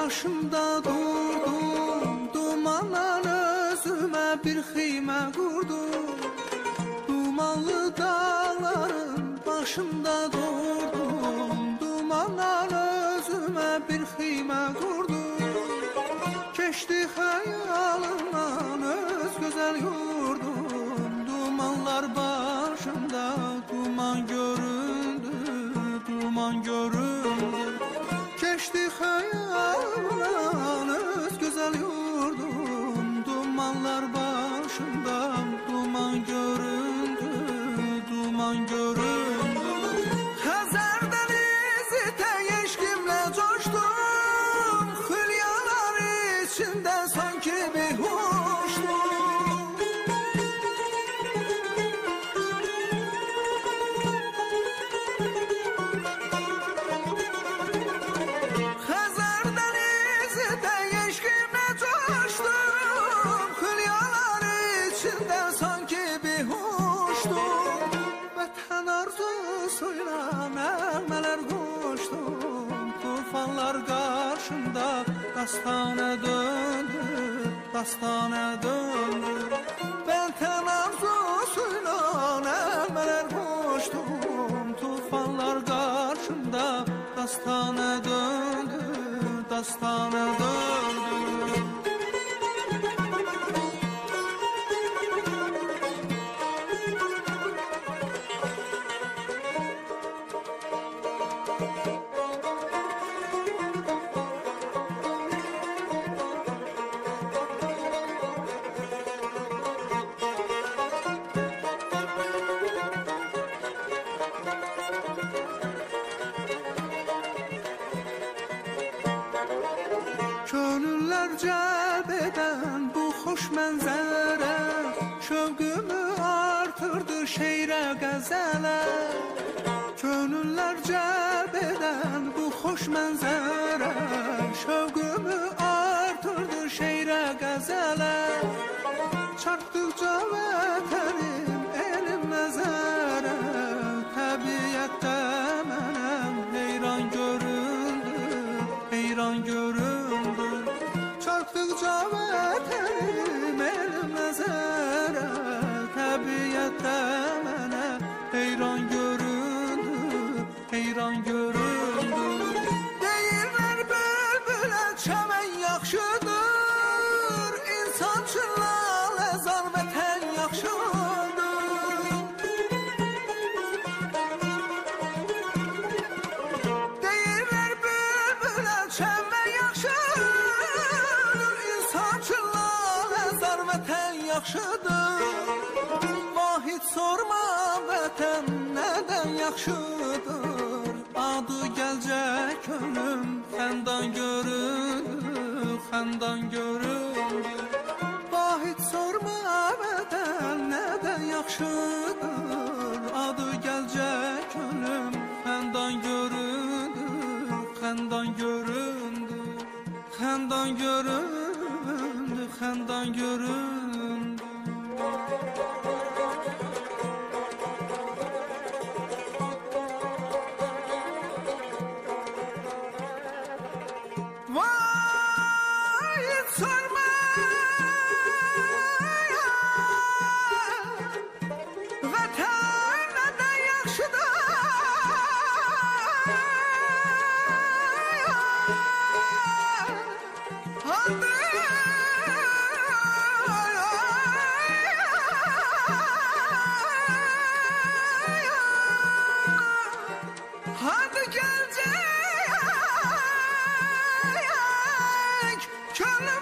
başımda durdum, dumandan özüme bir xeymə qurdum. Dumanlı dağların başımda durdum, dumandan özüme bir xeymə qurdum. Keçdi xəyalımdan öz gözəl yurdum, dumanlar başımda duman göründü, duman göründü. Keçdi xəyalımdan öz gözəl yurdum, dumanlar başımdan duman göründü, duman göründü. Xəzər dənizi tək eşqimlə coşdum, xülyalar içində sanki behuşdum. Xəzər dənizi tək eşqimlə coşdum, xülyalar içində sanki behuşdum. Vətən arzusuyla nəğmələr qoşdum, tufanlar qarşımda dastana döndü, dastana döndü. Vətən arzusuyla nəğmələr qoşdum, tufanlar qarşımda dastana döndü, dastana döndü. Könüller cəlb edən bu xoş mənzərə şövqümü artırdı şeirə qəzələ. Könüller cəlb edən bu xoş mənzərə şövqümü artırdı şeirə qəzələ. Çarpdıqca vətənim elim nəzərə, təbiətdə mənəm heyran göründü, heyran göründü. Çarpdıqca vətənim elim nəzərə, təbiətdə mənə heyran göründü, heyran göründü. Deyirlər bülbülə çəmən yaxşıdır, insan üçün laləzar vətən yaxşıdır. Deyirlər bülbülə çəmən yaxşıdır, insan üçün laləzar vətən yaxşıdır. Vahid sorma vətən nədən yaxşıdır, adı gəlcək könlüm xəndan göründü, xəndan göründü. Vahid sorma vətən nədən yaxşıdır, adı gəlcək könlüm xəndan göründü, xəndan göründü. Xəndan göründü, xəndan göründü. Vahid sorma vətən nədən yaxşıdır, hadi gelecek könlüm